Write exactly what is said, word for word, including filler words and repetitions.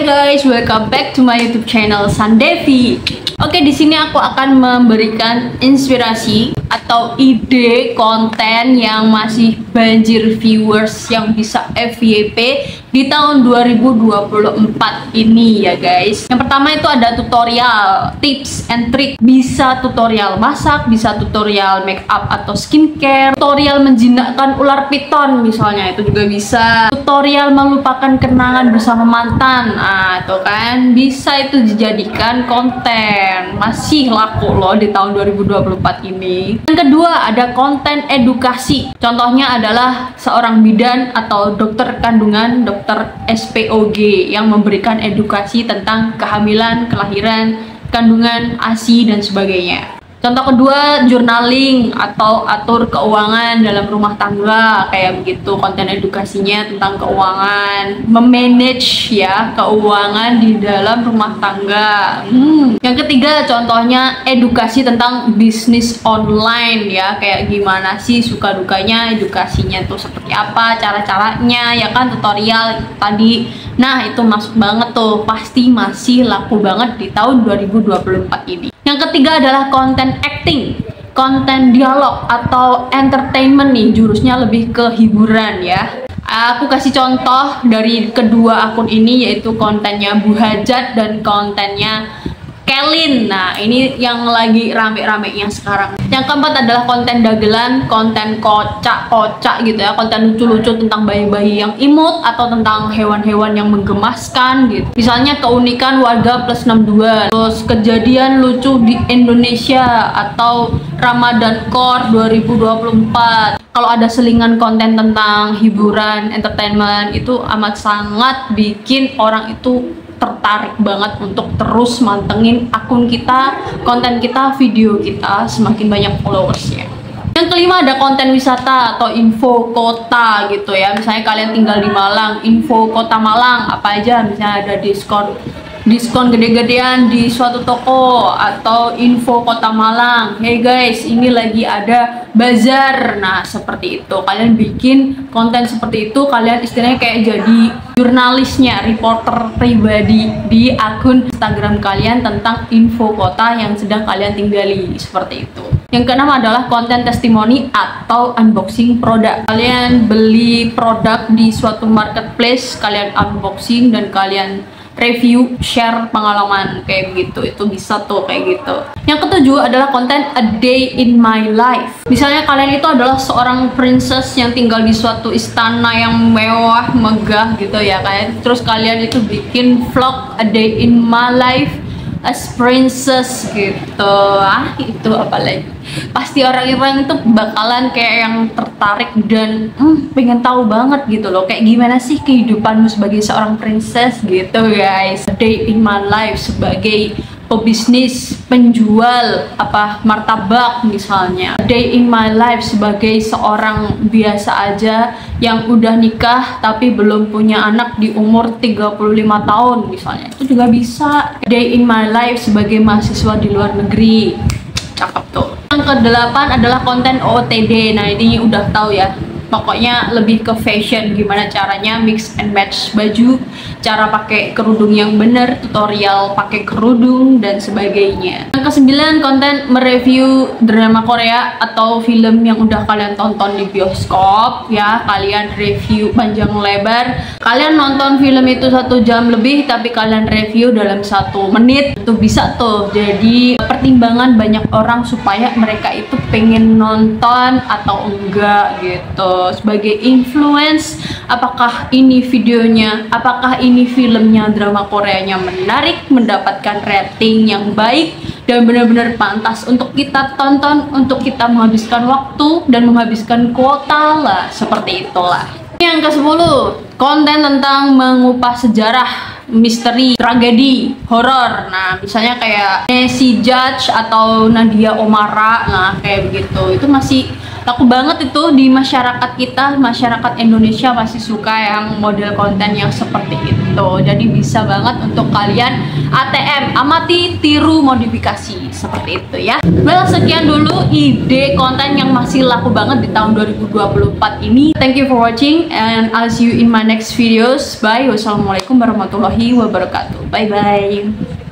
guys, welcome back to my YouTube channel Sandevi. Oke, di sini aku akan memberikan inspirasi atau ide konten yang masih banjir viewers yang bisa F Y P di tahun dua ribu dua puluh empat ini ya guys. Yang pertama itu ada tutorial, tips and trick. Bisa tutorial masak, bisa tutorial make up atau skincare, tutorial menjinakkan ular piton misalnya, itu juga bisa. Tutorial melupakan kenangan bersama mantan, nah itu kan bisa itu dijadikan konten. Masih laku loh di tahun dua ribu dua puluh empat ini. Yang kedua ada konten edukasi. Contohnya adalah seorang bidan atau dokter kandungan, dokter S P O G yang memberikan edukasi tentang kehamilan, kelahiran, kandungan, A S I dan sebagainya. Contoh kedua, journaling atau atur keuangan dalam rumah tangga, kayak begitu konten edukasinya tentang keuangan, memanage ya keuangan di dalam rumah tangga. Hmm. Yang ketiga, contohnya edukasi tentang bisnis online ya, kayak gimana sih suka dukanya, edukasinya tuh seperti apa, cara-caranya ya kan, tutorial tadi. Nah itu masuk banget tuh, pasti masih laku banget di tahun dua ribu dua puluh empat ini. Yang ketiga adalah konten acting, konten dialog atau entertainment nih, jurusnya lebih ke hiburan ya. Aku kasih contoh dari kedua akun ini, yaitu kontennya Bu Hajat dan kontennya Kelin. Nah ini yang lagi rame-ramenya sekarang. Yang keempat adalah konten dagelan, konten kocak-kocak gitu ya, konten lucu-lucu tentang bayi-bayi yang imut atau tentang hewan-hewan yang menggemaskan gitu. Misalnya keunikan warga plus enam puluh dua, terus kejadian lucu di Indonesia atau Ramadan Core dua ribu dua puluh empat. Kalau ada selingan konten tentang hiburan, entertainment, itu amat sangat bikin orang itu tertarik banget untuk terus mantengin akun kita, konten kita, video kita, semakin banyak followersnya. Yang kelima ada konten wisata atau info kota gitu ya. Misalnya kalian tinggal di Malang, info kota Malang apa aja, misalnya ada diskon diskon gede-gedean di suatu toko, atau info kota Malang, hey guys ini lagi ada bazar. Nah seperti itu, kalian bikin konten seperti itu, kalian istilahnya kayak jadi jurnalisnya, reporter pribadi di akun Instagram kalian tentang info kota yang sedang kalian tinggali, seperti itu. Yang keenam adalah konten testimoni atau unboxing produk. Kalian beli produk di suatu marketplace, kalian unboxing dan kalian review, share pengalaman kayak gitu, itu bisa tuh kayak gitu. Yang ketujuh adalah konten a day in my life. Misalnya kalian itu adalah seorang princess yang tinggal di suatu istana yang mewah, megah gitu ya kan, terus kalian itu bikin vlog a day in my life as princess gitu. Ah itu apa lagi, pasti orang-orang itu bakalan kayak yang tertarik dan hmm, pengen tahu banget gitu loh, kayak gimana sih kehidupanmu sebagai seorang princess gitu guys. A day in my life sebagai pebisnis, penjual apa martabak misalnya. A day in my life sebagai seorang biasa aja yang udah nikah tapi belum punya anak di umur tiga puluh lima tahun misalnya, itu juga bisa. A day in my life sebagai mahasiswa di luar negeri, cakep tuh. Yang kedelapan adalah konten O O T D. Nah ini udah tahu ya, pokoknya lebih ke fashion, gimana caranya mix and match baju, cara pakai kerudung yang bener, tutorial pakai kerudung dan sebagainya. Yang kesembilan, konten mereview drama Korea atau film yang udah kalian tonton di bioskop ya, kalian review panjang lebar. Kalian nonton film itu satu jam lebih tapi kalian review dalam satu menit, itu bisa tuh jadi pertimbangan banyak orang supaya mereka itu pengen nonton atau enggak gitu. Sebagai influence, apakah ini videonya, apakah ini filmnya, drama Koreanya menarik, mendapatkan rating yang baik dan benar-benar pantas untuk kita tonton, untuk kita menghabiskan waktu dan menghabiskan kuota lah, seperti itulah. Yang kesepuluh, konten tentang mengupas sejarah, misteri, tragedi, horor. Nah misalnya kayak Nancy Judge atau Nadia Omara, nah kayak begitu, itu masih laku banget itu di masyarakat kita. Masyarakat Indonesia masih suka yang model konten yang seperti itu. gitu. Jadi bisa banget untuk kalian A T M, amati, tiru, modifikasi seperti itu ya. Well, sekian dulu ide konten yang masih laku banget di tahun dua ribu dua puluh empat ini. Thank you for watching and I'll see you in my next videos. Bye. Wassalamualaikum warahmatullahi wabarakatuh. Bye bye.